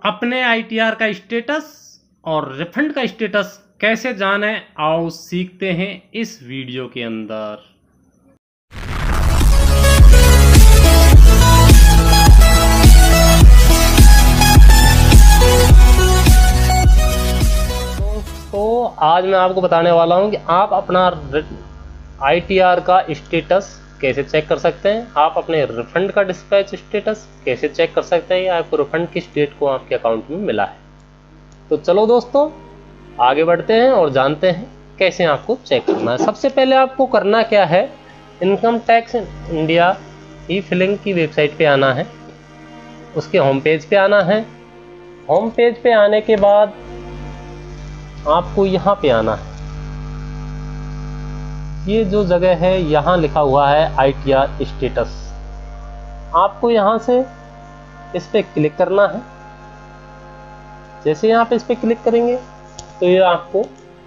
अपने आईटीआर का स्टेटस और रिफंड का स्टेटस कैसे जाने, आओ सीखते हैं इस वीडियो के अंदर। तो आज मैं आपको बताने वाला हूं कि आप अपना आईटीआर का स्टेटस कैसे चेक कर सकते हैं, आप अपने रिफंड का डिस्पैच स्टेटस कैसे चेक कर सकते हैं या आपको रिफंड किस डेट को आपके अकाउंट में मिला है। तो चलो दोस्तों आगे बढ़ते हैं और जानते हैं कैसे आपको चेक करना है। सबसे पहले आपको करना क्या है, income tax India e filing की वेबसाइट पे आना है, उसके होम पेज पे आना है। होम पेज पे आने के बाद आपको यहाँ पे आना है, ये जो जगह है यहाँ लिखा हुआ है आईटीआर स्टेटस। आपको यहाँ से इस पे क्लिक करना है। जैसे आप इस पे क्लिक करेंगे तो ये आपको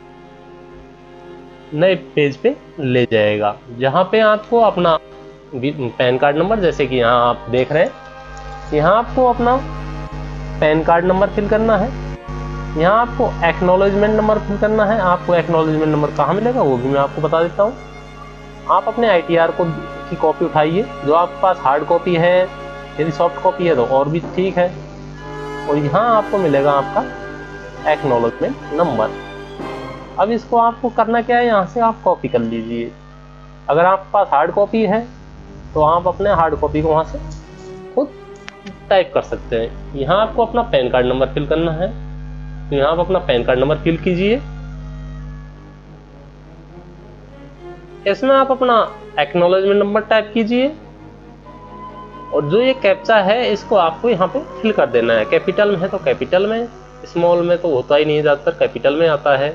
नए पेज पे ले जाएगा, जहाँ पे आपको अपना पैन कार्ड नंबर, जैसे कि यहाँ आप देख रहे हैं, यहाँ आपको अपना पैन कार्ड नंबर फिल करना है। यहाँ आपको एक्नॉलेजमेंट नंबर फिल करना है। आपको एक्नॉलेजमेंट नंबर कहाँ मिलेगा वो भी मैं आपको बता देता हूँ। आप अपने आईटीआर की कॉपी उठाइए, जो आपके पास हार्ड कॉपी है, यदि सॉफ्ट कॉपी है तो और भी ठीक है, और यहाँ आपको मिलेगा आपका एक्नॉलेजमेंट नंबर। अब इसको आपको करना क्या है, यहाँ से आप कॉपी कर लीजिए। अगर आपके पास हार्ड कॉपी है तो आप अपने हार्ड कॉपी को वहाँ से खुद टाइप कर सकते हैं। यहाँ आपको अपना पैन कार्ड नंबर फिल करना है, तो यहाँ आप अपना पैन कार्ड नंबर फिल कीजिए। इसमें आप अपना एक्नॉलेजमेंट नंबर टाइप कीजिए, और जो ये कैप्चा है इसको आपको यहाँ पे फिल कर देना है। कैपिटल में है तो कैपिटल में, स्मॉल में तो होता ही नहीं, ज़्यादातर कैपिटल में आता है।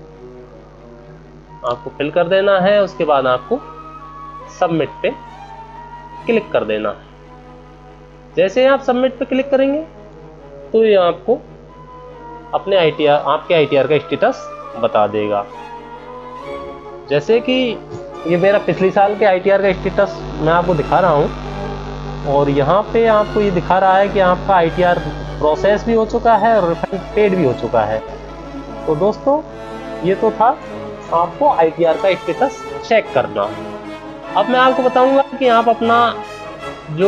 आपको फिल कर देना है, उसके बाद आपको सबमिट पे क्लिक कर देना है। जैसे आप सबमिट पे क्लिक करेंगे तो ये आपको अपने आपके आईटीआर का स्टेटस बता देगा। जैसे कि ये मेरा पिछले साल के आईटीआर का स्टेटस मैं आपको दिखा रहा हूँ, और यहाँ पे आपको ये दिखा रहा है कि आपका आईटीआर प्रोसेस भी हो चुका है और रिफंड पेड भी हो चुका है। तो दोस्तों ये तो था आपको आईटीआर का स्टेटस चेक करना। अब मैं आपको बताऊंगा कि आप अपना जो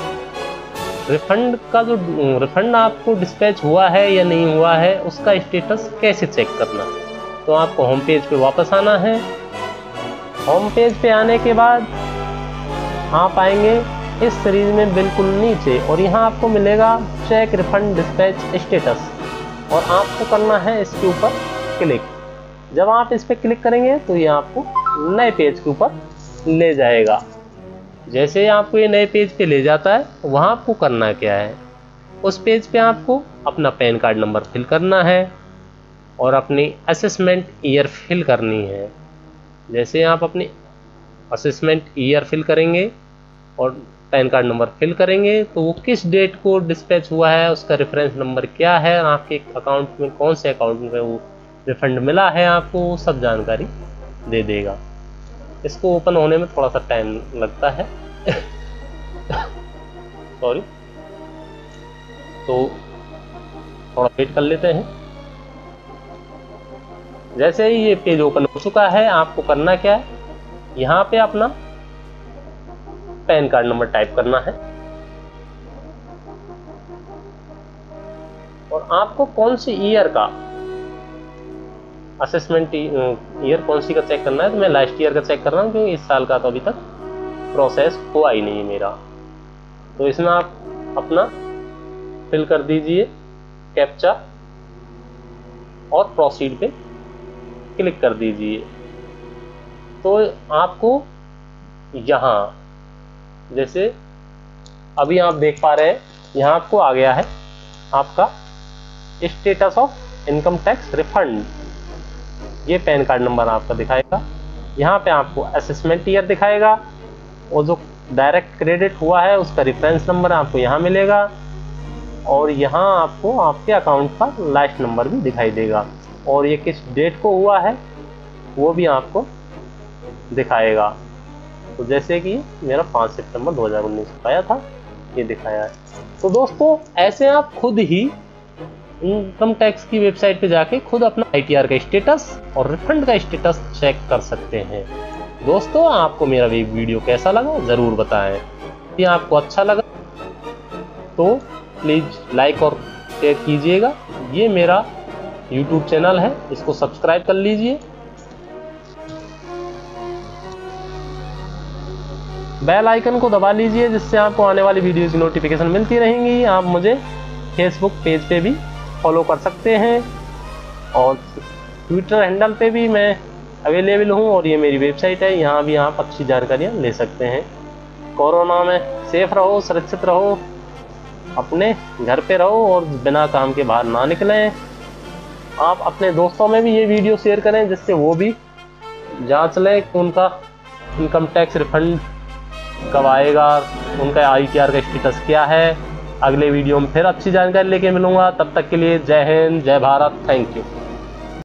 रिफंड आपको डिस्पैच हुआ है या नहीं हुआ है उसका स्टेटस कैसे चेक करना। तो आपको होम पेज पे वापस आना है। होम पेज पे आने के बाद आप आएंगे इस सीरीज में बिल्कुल नीचे, और यहाँ आपको मिलेगा चेक रिफंड डिस्पैच स्टेटस, और आपको करना है इसके ऊपर क्लिक। जब आप इस पे क्लिक करेंगे तो ये आपको नए पेज के ऊपर ले जाएगा। जैसे आपको ये नए पेज पे ले जाता है, वहाँ आपको करना क्या है, उस पेज पे आपको अपना पैन कार्ड नंबर फिल करना है और अपनी असेसमेंट ईयर फिल करनी है। जैसे आप अपनी असेसमेंट ईयर फिल करेंगे और पैन कार्ड नंबर फिल करेंगे तो वो किस डेट को डिस्पैच हुआ है, उसका रेफरेंस नंबर क्या है, आपके अकाउंट में कौन से अकाउंट में वो रिफंड मिला है, आपको वो सब जानकारी दे देगा। इसको ओपन होने में थोड़ा सा टाइम लगता है सॉरी, तो थोड़ा वेट कर लेते हैं। जैसे ही ये पेज ओपन हो चुका है, आपको करना क्या है, यहाँ पे अपना पैन कार्ड नंबर टाइप करना है, और आपको कौन सी ईयर का असेसमेंट ईयर कौन सी का चेक करना है। तो मैं लास्ट ईयर का चेक कर रहा हूँ, क्योंकि इस साल का तो अभी तक प्रोसेस हुआ ही नहीं है मेरा। तो इसमें आप अपना फिल कर दीजिए कैप्चा और प्रोसीड पे क्लिक कर दीजिए। तो आपको यहाँ जैसे अभी आप देख पा रहे हैं, यहाँ आपको आ गया है आपका status of income tax refund. ये पैन कार्ड नंबर आपका दिखाएगा, यहाँ पे आपको असेसमेंट ईयर दिखाएगा, और जो डायरेक्ट क्रेडिट हुआ है उसका रेफरेंस नंबर आपको यहाँ मिलेगा, और यहाँ आपको आपके अकाउंट का लास्ट नंबर भी दिखाई देगा, और ये किस डेट को हुआ है वो भी आपको दिखाएगा। तो जैसे कि मेरा 5 सितंबर 2019 को आया था, ये दिखाया है। तो दोस्तों ऐसे आप खुद ही इनकम टैक्स की वेबसाइट पे जाके खुद अपना ITR का स्टेटस और रिफंड का स्टेटस चेक कर सकते हैं। दोस्तों, आपको मेरा वीडियो कैसा लगा ज़रूर बताएं। यदि आपको अच्छा लगा तो प्लीज़ लाइक और शेयर कीजिएगा। ये मेरा YouTube चैनल है, इसको सब्सक्राइब कर लीजिए। बेल आइकन को दबा लीजिए, जिससे आपको आने वाली वीडियो की नोटिफिकेशन मिलती रहेंगी। आप मुझे फेसबुक पेज पे भी फॉलो कर सकते हैं और ट्विटर हैंडल पे भी मैं अवेलेबल हूँ। और ये मेरी वेबसाइट है, यहाँ भी आप अच्छी जानकारियाँ ले सकते हैं। कोरोना में सेफ रहो, सुरक्षित रहो, अपने घर पे रहो और बिना काम के बाहर ना निकलें। आप अपने दोस्तों में भी ये वीडियो शेयर करें, जिससे वो भी जांच लें कि उनका इनकम टैक्स रिफंड कब आएगा, उनका ITR का स्टेटस क्या है। अगले वीडियो में फिर अच्छी जानकारी लेके मिलूंगा। तब तक के लिए जय हिंद, जय भारत, थैंक यू।